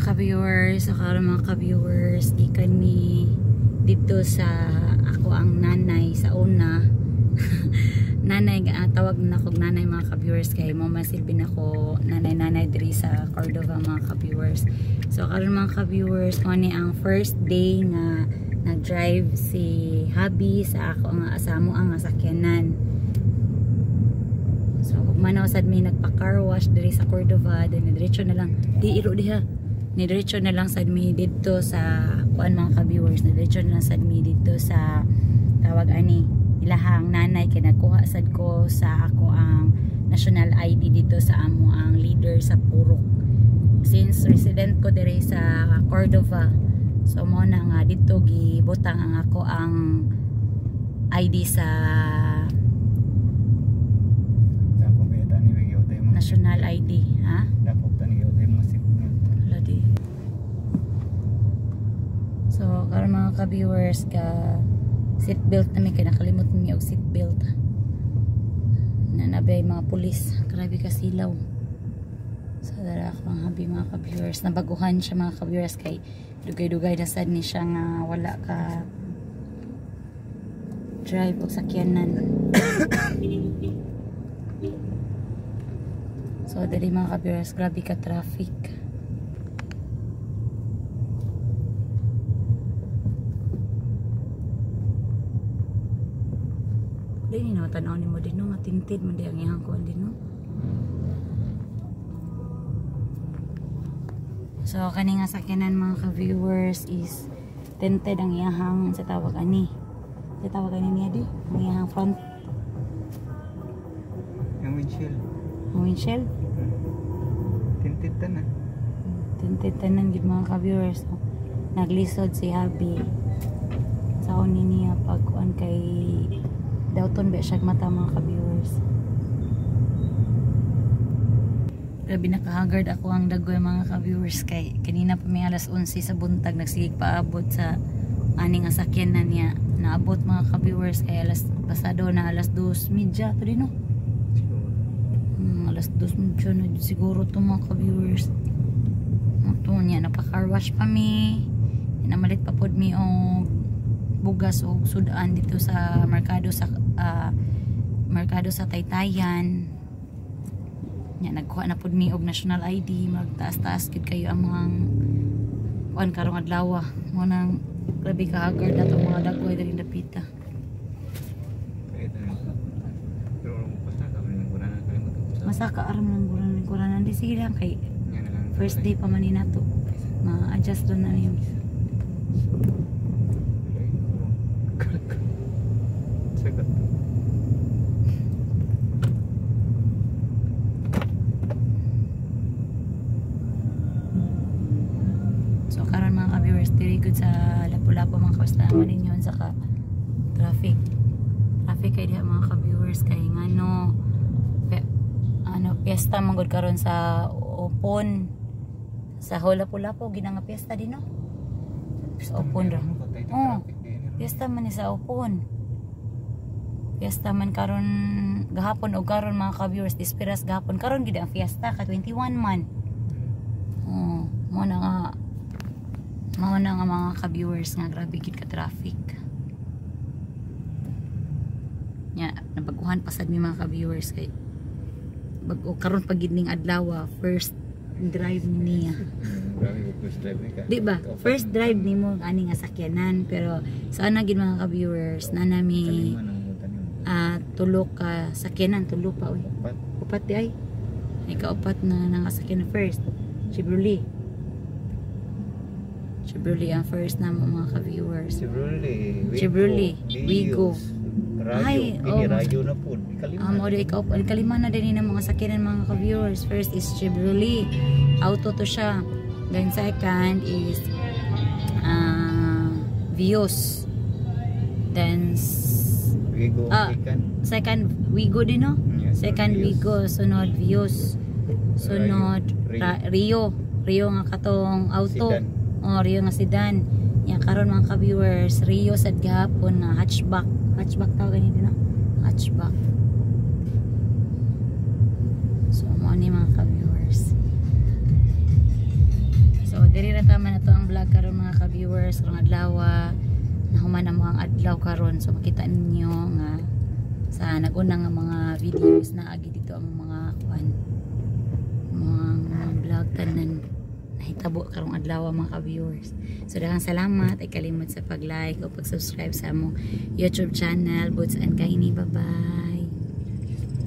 mga ka-viewers, gikan ni dito sa ako ang nanay sa una. Nanay, tawag na akong nanay mga ka-viewers kay mama silbi na ko nanay diri sa Cordova mga ka-viewers. So karon mga ka-viewers, kung ang first day nga nag-drive si Habi sa ako ang asamo ang sakyanan. So manaw sad may nagpa-car wash diri sa Cordova, then diretso na lang diretso na lang sad mi dito sa kuan mga ka-viewers, diretso na lang sad mi dito sa tawag ani ilahang nanay kay nagkuha sad ko sa ako ang national ID dito sa amo ang leader sa Purok, since resident ko diri sa Cordova. So mo na nga dito gibutang ang ako ang ID sa national ID, ha? So karon mga ka-viewers ka seatbelt na may kinakalimot niyo og seatbelt. Nanabay mga pulis, grabe ka silaw. So dara ako mga habi mga ka-viewers, nabaguhan siya mga ka-viewers kay dugay-dugay na sad ni siya nga wala ka drive og sakyanan. So dali mga ka-viewers, grabe ka traffic. Dili na tanaw ni mo din no, nga tinted man di ang iyang kuan din no. So kani nga sakyanan mga ka-viewers is tinted ang iyang sa tawag ani. Sa tawag ani niya di, ang iyang front. Yung windshield. Ang windshield? Tinted tanan. Tinted tanan gid mga ka-viewers. Naglisod si Habi. Sa ni niya pag kuan kay Dawton ba siya mata mga ka-viewers. Grabe nakahagard ako ang dagoy mga ka-viewers kay kanina pa may alas 11 sa buntag nagsigig paabot sa aning asakyanan niya. Naabot mga ka-viewers kay alas pasado na alas 2:30 to din no. Alas 2:30 na siguro to mga ka-viewers. Ito niya napaka-car wash pa mi. Namalit pa pod mi og bugas o sudan dito sa merkado sa Taytayan. Nya nagkuha na pud mi og national ID, magtaas-taas gid kayo ang mga kuan karong adlaw. Mo nang grabe ka haggard na tong mga dagway diri dapita. Masaka aram ng guranan di sige lang kay first day pa man ni nato. Ma-adjust do na niyo. So karon mga ka-viewers, very good sa Lapu-Lapu mga kabastahan ninyo sa traffic kay diha mga ka-viewers kay ngano piyesta manggod karon sa Upon sa Lapu-Lapu ginanga piyesta din no sa Upon ra. Piyesta man ni sa Upon. Piyesta man karon gahapon o karon mga ka-viewers, dispiras gahapon karon gid ang fiesta ka 21 man. Mo na nga mga ka-viewers nga grabe gid ka traffic. Nya nabaguhan pa sad mi mga ka-viewers kay bago karon pag gid ning adlaw first drive niya. Di ba? First drive nimo ani nga sakyanan pero sana gid mga ka-viewers na nami tulo ka sakyanan, tulo pa oy. Upat di ay. Ika-upat na nangasakyan first. Chevrolet ang first na mga ka-viewers. Chevrolet, Wigo. Ay, Rayo na po. Kalima na din ng mga sakyanan mga ka-viewers. First is Chevrolet. Auto to siya. Then second is Vios. Then second Wigo din no? Second Wigo, sunod Vios. Sunod Rio nga katong auto. Rio nga sedan. Yan karon mga ka-viewers, Rio sad gahapon nga hatchback tawag ganito no? Hatchback. So mo ni mga ka-viewers. So diri na tama na to ang vlog karon mga ka-viewers karong adlaw. Nahuman na mo ang adlaw karon, so makita ninyo nga sa nag-una nga mga videos na agi dito ang mga kuan, mga vlog tanan nahitabo karong adlaw mga ka-viewers. So daghang salamat, ay kalimot sa pag-like o pag-subscribe sa among YouTube channel Boots and Kaini. Bye bye.